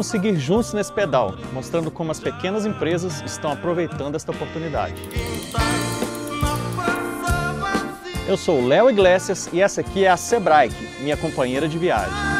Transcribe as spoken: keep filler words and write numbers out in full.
Vamos seguir juntos nesse pedal, mostrando como as pequenas empresas estão aproveitando esta oportunidade. Eu sou o Léo Iglesias e essa aqui é a Sebraique, minha companheira de viagem.